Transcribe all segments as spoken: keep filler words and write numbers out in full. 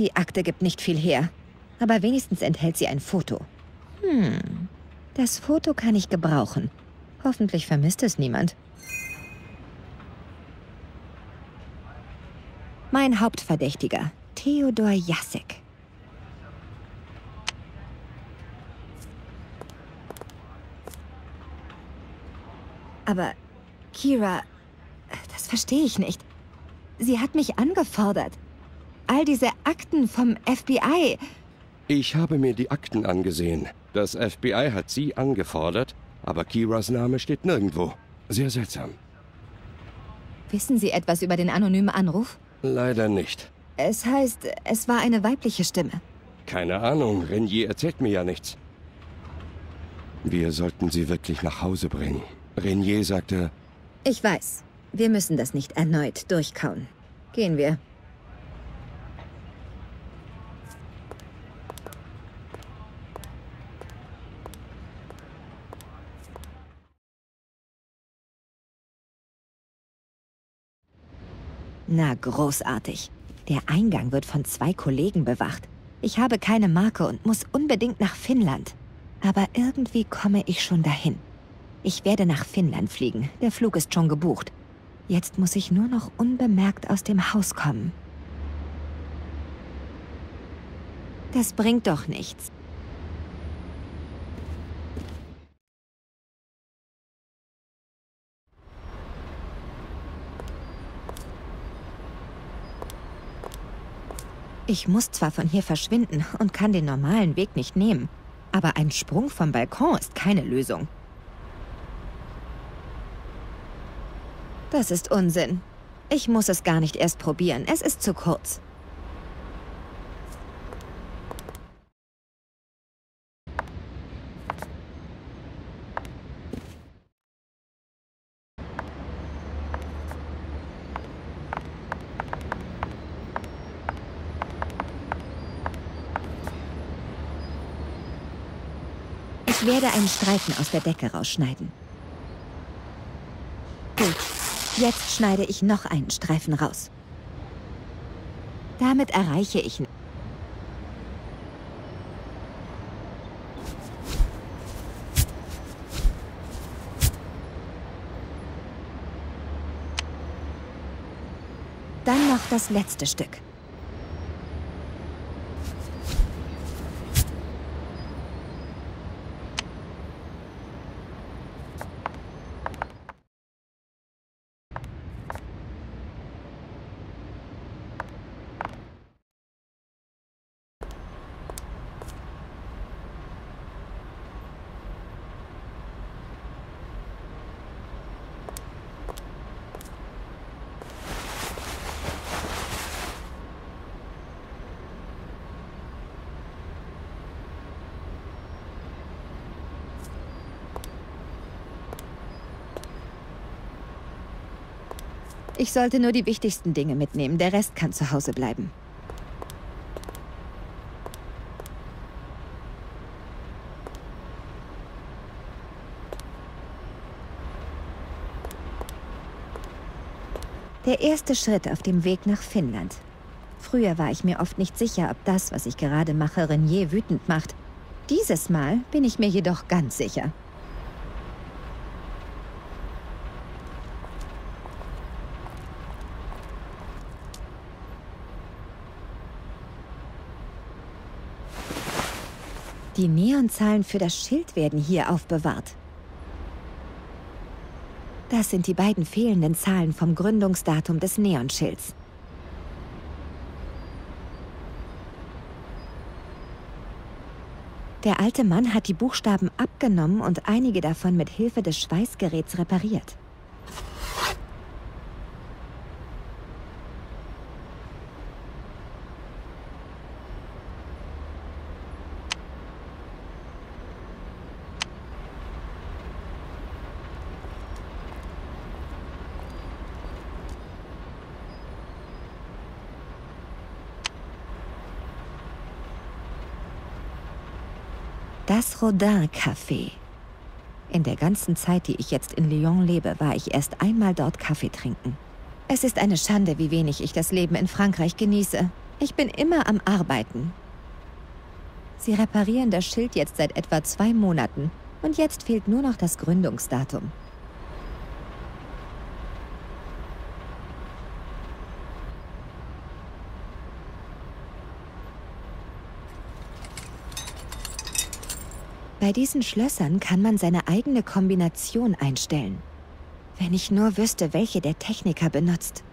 Die Akte gibt nicht viel her, aber wenigstens enthält sie ein Foto. Hm, das Foto kann ich gebrauchen. Hoffentlich vermisst es niemand. Mein Hauptverdächtiger, Theodor Jassek. Aber Kira, das verstehe ich nicht. Sie hat mich angefordert. All diese Akten vom F B I. Ich habe mir die Akten angesehen. Das F B I hat Sie angefordert, aber Kiras Name steht nirgendwo. Sehr seltsam. Wissen Sie etwas über den anonymen Anruf? Leider nicht. Es heißt, es war eine weibliche Stimme. Keine Ahnung, Renier erzählt mir ja nichts. Wir sollten sie wirklich nach Hause bringen. Renier sagte... Ich weiß. Wir müssen das nicht erneut durchkauen. Gehen wir. Na, großartig. Der Eingang wird von zwei Kollegen bewacht. Ich habe keine Marke und muss unbedingt nach Finnland. Aber irgendwie komme ich schon dahin. Ich werde nach Finnland fliegen. Der Flug ist schon gebucht. Jetzt muss ich nur noch unbemerkt aus dem Haus kommen. Das bringt doch nichts. Ich muss zwar von hier verschwinden und kann den normalen Weg nicht nehmen, aber ein Sprung vom Balkon ist keine Lösung. Das ist Unsinn. Ich muss es gar nicht erst probieren. Es ist zu kurz. Ich werde einen Streifen aus der Decke rausschneiden. Gut. Jetzt schneide ich noch einen Streifen raus. Damit erreiche ich... Dann noch das letzte Stück. Ich sollte nur die wichtigsten Dinge mitnehmen. Der Rest kann zu Hause bleiben. Der erste Schritt auf dem Weg nach Finnland. Früher war ich mir oft nicht sicher, ob das, was ich gerade mache, Renier wütend macht. Dieses Mal bin ich mir jedoch ganz sicher. Die Neonzahlen für das Schild werden hier aufbewahrt. Das sind die beiden fehlenden Zahlen vom Gründungsdatum des Neonschilds. Der alte Mann hat die Buchstaben abgenommen und einige davon mit Hilfe des Schweißgeräts repariert. Das Rodin-Café. In der ganzen Zeit, die ich jetzt in Lyon lebe, war ich erst einmal dort Kaffee trinken. Es ist eine Schande, wie wenig ich das Leben in Frankreich genieße. Ich bin immer am Arbeiten. Sie reparieren das Schild jetzt seit etwa zwei Monaten und jetzt fehlt nur noch das Gründungsdatum. Bei diesen Schlössern kann man seine eigene Kombination einstellen. Wenn ich nur wüsste, welche der Techniker benutzt.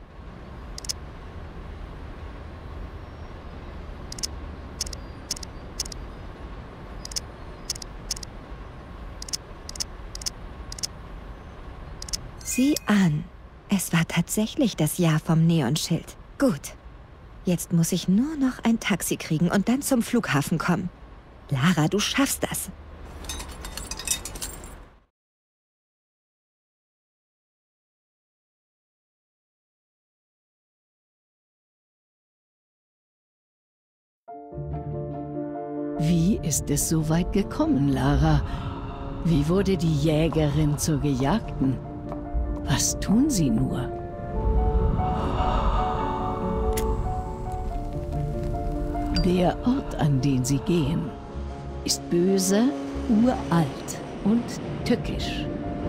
Sieh an, es war tatsächlich das Jahr vom Neonschild. Gut, jetzt muss ich nur noch ein Taxi kriegen und dann zum Flughafen kommen. Lara, du schaffst das. Wie ist es so weit gekommen, Lara? Wie wurde die Jägerin zur Gejagten? Was tun Sie nur? Der Ort, an den Sie gehen, ist böse, uralt und tückisch.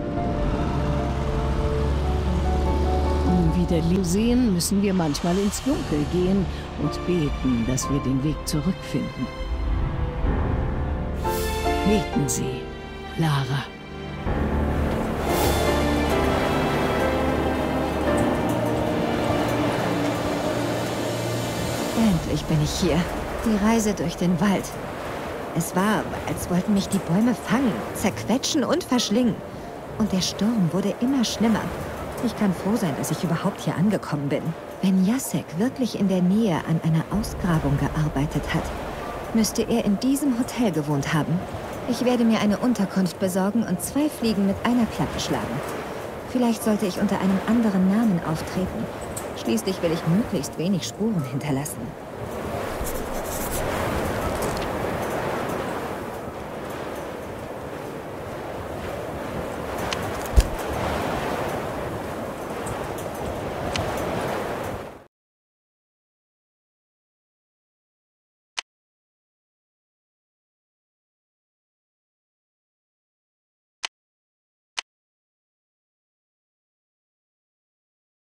Um wieder Liebe zu sehen, müssen wir manchmal ins Dunkel gehen und beten, dass wir den Weg zurückfinden. Beten Sie, Lara. Endlich bin ich hier. Die Reise durch den Wald. Es war, als wollten mich die Bäume fangen, zerquetschen und verschlingen. Und der Sturm wurde immer schlimmer. Ich kann froh sein, dass ich überhaupt hier angekommen bin. Wenn Jacek wirklich in der Nähe an einer Ausgrabung gearbeitet hat, müsste er in diesem Hotel gewohnt haben. Ich werde mir eine Unterkunft besorgen und zwei Fliegen mit einer Klappe schlagen. Vielleicht sollte ich unter einem anderen Namen auftreten. Schließlich will ich möglichst wenig Spuren hinterlassen.